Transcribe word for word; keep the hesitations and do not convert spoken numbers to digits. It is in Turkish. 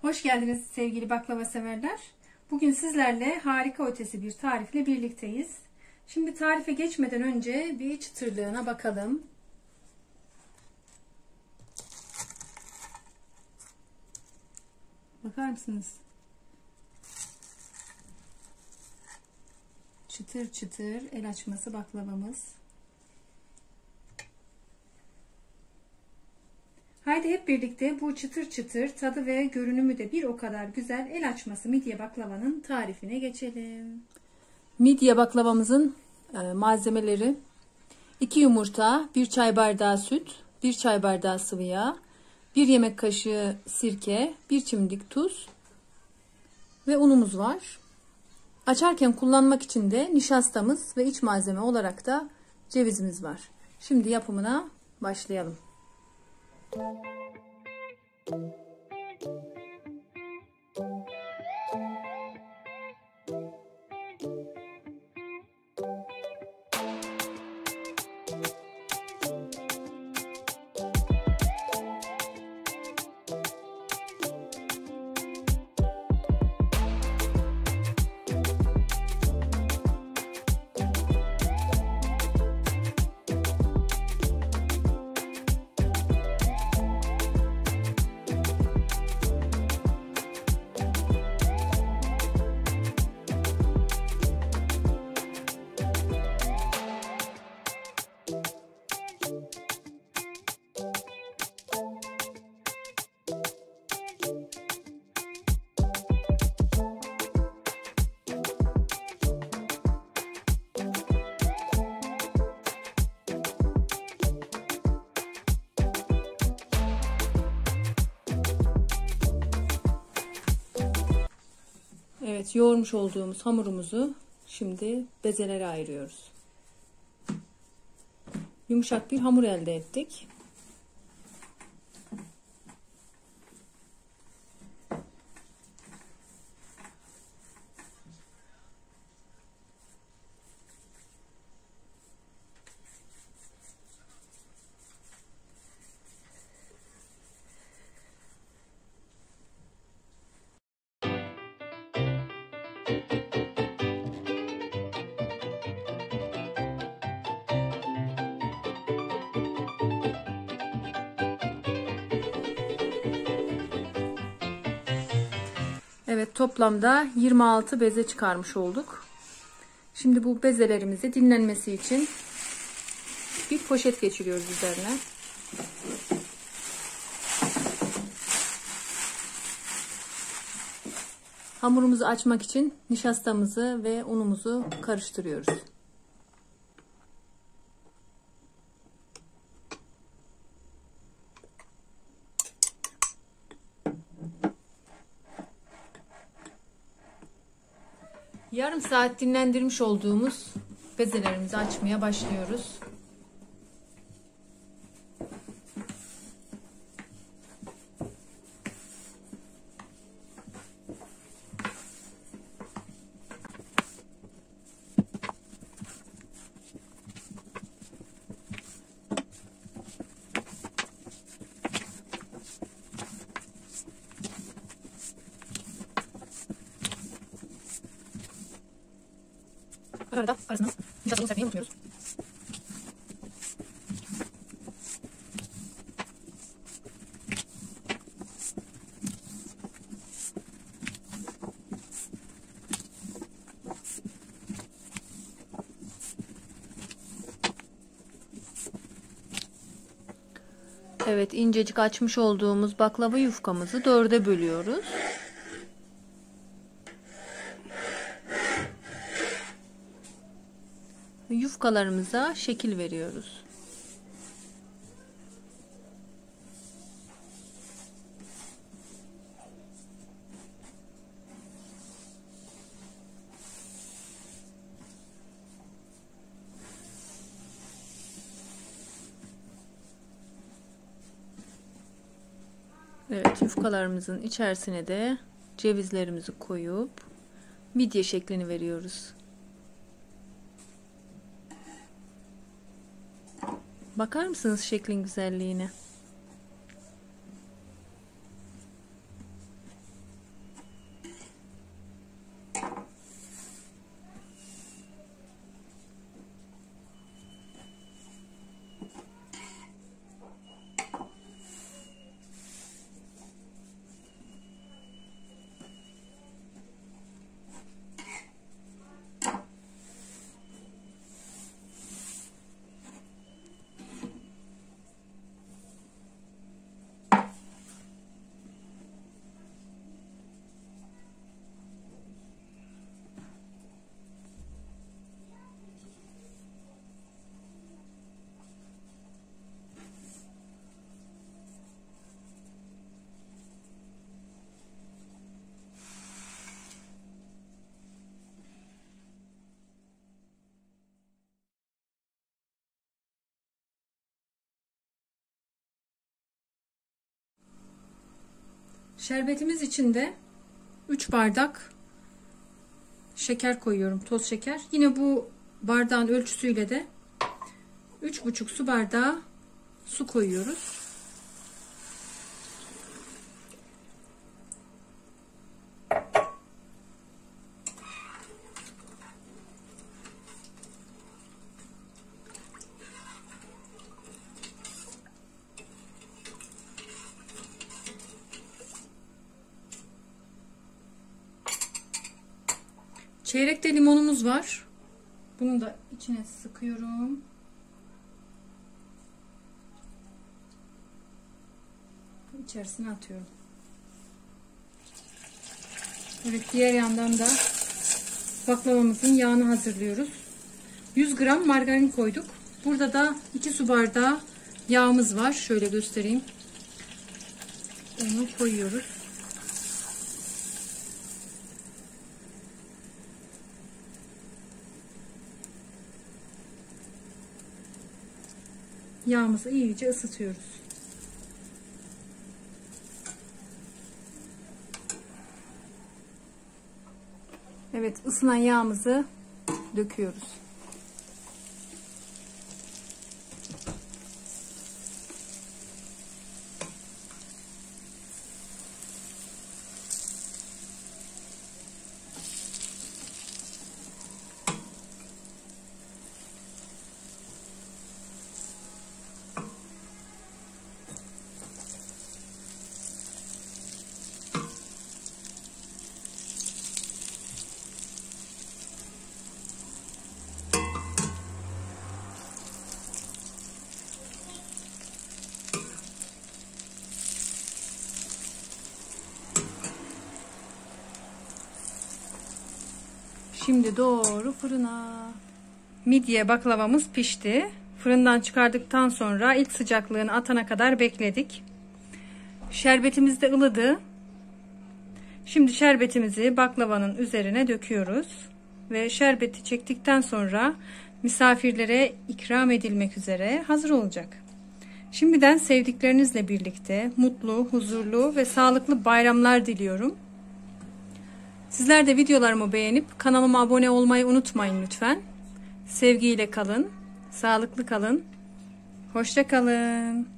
Hoş geldiniz sevgili baklava severler. Bugün sizlerle harika ötesi bir tarifle birlikteyiz. Şimdi tarife geçmeden önce bir çıtırlığına bakalım. Bakar mısınız? Çıtır çıtır el açması baklavamız. Haydi hep birlikte bu çıtır çıtır tadı ve görünümü de bir o kadar güzel el açması midye baklavanın tarifine geçelim. Midye baklavamızın malzemeleri: iki yumurta, bir çay bardağı süt, bir çay bardağı sıvı yağ, bir yemek kaşığı sirke, bir çimdik tuz ve unumuz var. Açarken kullanmak için de nişastamız ve iç malzeme olarak da cevizimiz var. Şimdi yapımına başlayalım. Evet, yoğurmuş olduğumuz hamurumuzu şimdi bezelere ayırıyoruz. Yumuşak bir hamur elde ettik. Evet, toplamda yirmi altı beze çıkarmış olduk. Şimdi bu bezelerimizi dinlenmesi için bir poşet geçiriyoruz üzerine. Hamurumuzu açmak için nişastamızı ve unumuzu karıştırıyoruz. Yarım saat dinlendirmiş olduğumuz bezelerimizi açmaya başlıyoruz. Bu arada arasına nişastamızı serpmeyi unutmuyoruz. Evet, incecik açmış olduğumuz baklava yufkamızı dörde bölüyoruz. Yufkalarımıza şekil veriyoruz. Evet, yufkalarımızın içerisine de cevizlerimizi koyup midye şeklini veriyoruz. Bakar mısınız şeklin güzelliğine? Şerbetimiz için de üç bardak şeker koyuyorum. Toz şeker. Yine bu bardağın ölçüsüyle de üç buçuk su bardağı su koyuyoruz. Çeyrek de limonumuz var. Bunu da içine sıkıyorum. İçerisine atıyorum. Evet, diğer yandan da baklavamızın yağını hazırlıyoruz. yüz gram margarin koyduk. Burada da iki su bardağı yağımız var. Şöyle göstereyim. Onu koyuyoruz. Yağımızı iyice ısıtıyoruz. Evet, ısınan yağımızı döküyoruz. Şimdi doğru fırına. Midye baklavamız pişti. Fırından çıkardıktan sonra ilk sıcaklığını atana kadar bekledik. Şerbetimiz de ılıdı. Şimdi şerbetimizi baklavanın üzerine döküyoruz. Ve şerbeti çektikten sonra misafirlere ikram edilmek üzere hazır olacak. Şimdiden sevdiklerinizle birlikte mutlu, huzurlu ve sağlıklı bayramlar diliyorum. Sizler de videolarımı beğenip kanalıma abone olmayı unutmayın lütfen. Sevgiyle kalın, sağlıklı kalın, hoşça kalın.